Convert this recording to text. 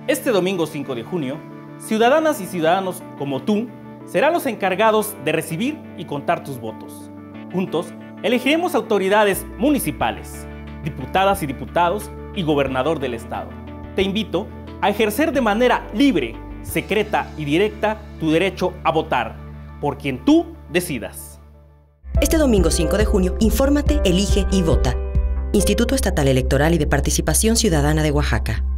Este domingo 5 de junio, ciudadanas y ciudadanos como tú serán los encargados de recibir y contar tus votos. Juntos, elegiremos autoridades municipales, diputadas y diputados y gobernador del estado. Te invito a ejercer de manera libre, secreta y directa tu derecho a votar, por quien tú decidas. Este domingo 5 de junio, infórmate, elige y vota. Instituto Estatal Electoral y de Participación Ciudadana de Oaxaca.